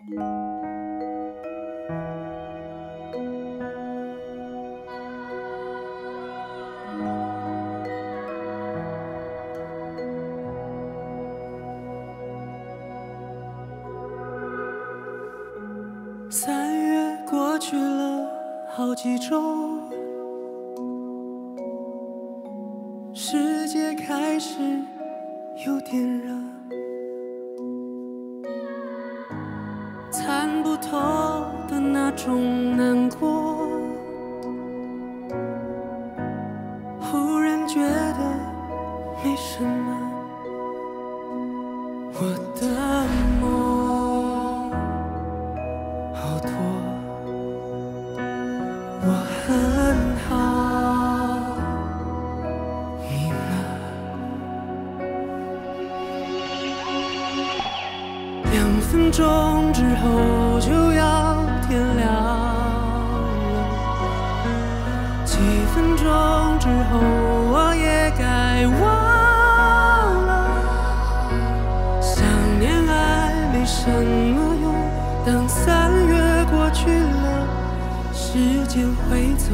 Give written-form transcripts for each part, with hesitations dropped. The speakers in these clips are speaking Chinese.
3月过去了好几周，世界开始有点热，参不透的那种难过，忽然觉得没什么。我的梦好多，我很好，你呢？2分钟之后就要天亮了，几分钟之后我也该忘了。想念爱没什么用，当3月过去了，时间会走，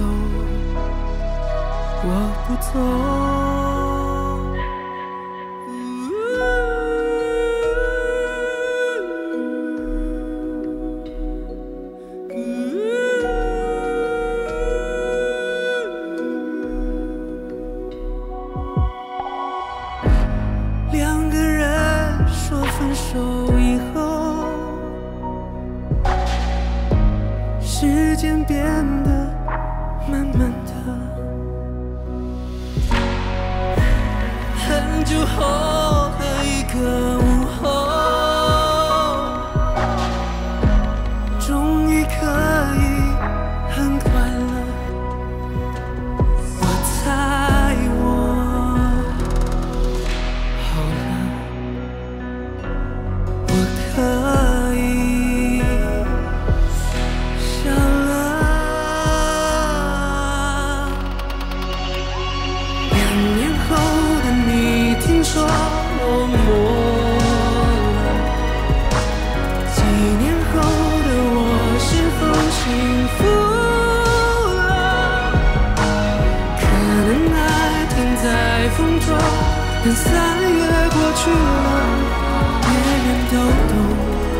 我不走。2个人说分手以后，时间变得慢慢的，很久后的一个午后，终于可以很快乐。我猜我好了，我可以笑了。2年后的你，听说落寞了。几年后的我，是否幸福了？可能爱停在风中，但3月过去了，别人都懂，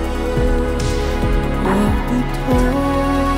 我不懂。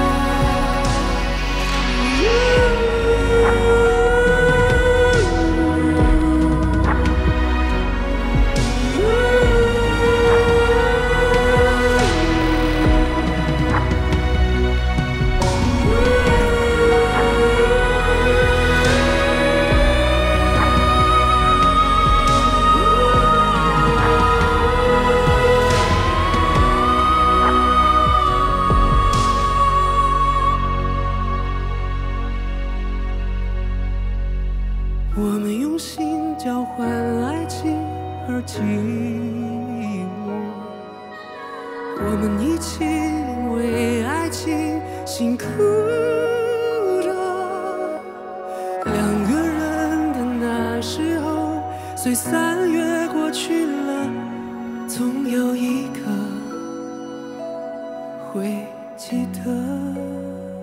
我们用心交换爱情而寂寞，我们一起因为爱情辛苦着。2个人的那时候，随3月过去了，总有一个会记得。